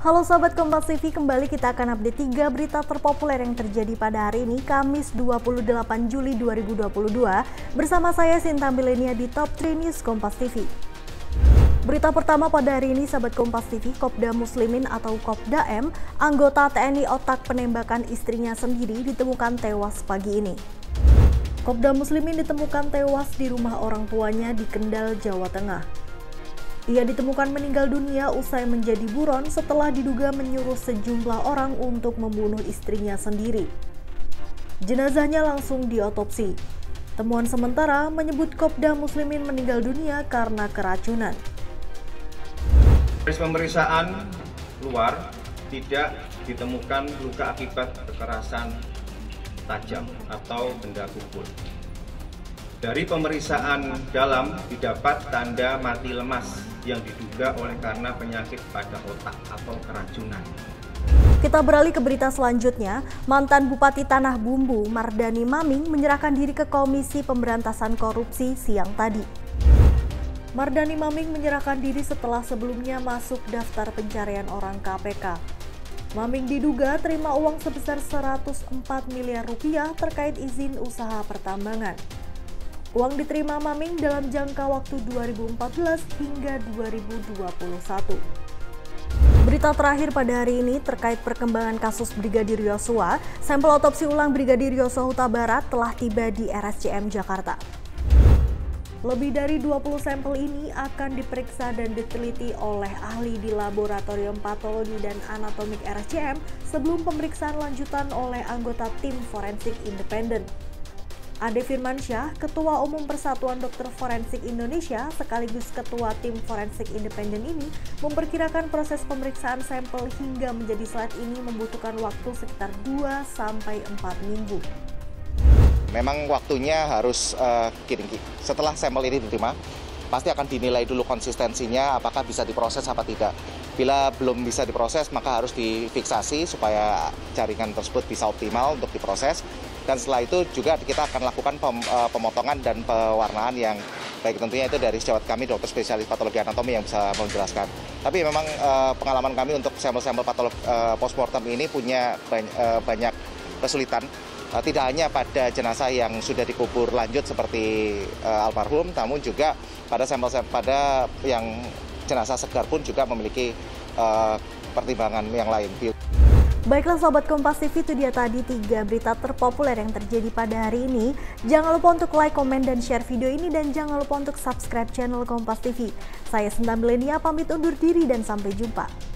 Halo Sobat Kompas TV, kembali kita akan update 3 berita terpopuler yang terjadi pada hari ini, Kamis 28 Juli 2022. Bersama saya Sinta Milenia di Top 3 News Kompas TV. Berita pertama pada hari ini, Sobat Kompas TV, Kopda Muslimin atau Kopda M, anggota TNI otak penembakan istrinya sendiri ditemukan tewas pagi ini. Kopda Muslimin ditemukan tewas di rumah orang tuanya di Kendal, Jawa Tengah. Ia ditemukan meninggal dunia usai menjadi buron setelah diduga menyuruh sejumlah orang untuk membunuh istrinya sendiri. Jenazahnya langsung diotopsi. Temuan sementara menyebut Kopda Muslimin meninggal dunia karena keracunan. Dari pemeriksaan luar tidak ditemukan luka akibat kekerasan tajam atau benda tumpul. Dari pemeriksaan dalam didapat tanda mati lemas yang diduga oleh karena penyakit pada otak atau keracunan. Kita beralih ke berita selanjutnya. Mantan Bupati Tanah Bumbu, Mardani Maming, menyerahkan diri ke Komisi Pemberantasan Korupsi siang tadi. Mardani Maming menyerahkan diri setelah sebelumnya masuk daftar pencarian orang KPK. Maming diduga terima uang sebesar 104 miliar rupiah terkait izin usaha pertambangan. Uang diterima Maming dalam jangka waktu 2014 hingga 2021. Berita terakhir pada hari ini terkait perkembangan kasus Brigadir Yosua, sampel otopsi ulang Brigadir Yosua Huta Barat telah tiba di RSCM Jakarta. Lebih dari 20 sampel ini akan diperiksa dan diteliti oleh ahli di Laboratorium Patologi dan Anatomik RSCM sebelum pemeriksaan lanjutan oleh anggota tim forensik independen. Ade Firmansyah, Ketua Umum Persatuan Dokter Forensik Indonesia sekaligus Ketua Tim Forensik Independen ini memperkirakan proses pemeriksaan sampel hingga menjadi saat ini membutuhkan waktu sekitar 2-4 minggu. Memang waktunya harus setelah sampel ini diterima, pasti akan dinilai dulu konsistensinya apakah bisa diproses apa tidak. Bila belum bisa diproses maka harus difiksasi supaya jaringan tersebut bisa optimal untuk diproses. Dan setelah itu juga kita akan lakukan pemotongan dan pewarnaan yang baik tentunya itu dari sejawat kami dokter spesialis patologi anatomi yang bisa menjelaskan. Tapi memang pengalaman kami untuk sampel-sampel patologi postmortem ini punya banyak kesulitan. Tidak hanya pada jenazah yang sudah dikubur lanjut seperti almarhum, namun juga pada sampel-sampel yang jenazah segar pun juga memiliki pertimbangan yang lain. Baiklah Sobat Kompas TV, itu dia tadi 3 berita terpopuler yang terjadi pada hari ini. Jangan lupa untuk like, komen, dan share video ini, dan jangan lupa untuk subscribe channel Kompas TV. Saya Sinta Milenia pamit undur diri dan sampai jumpa.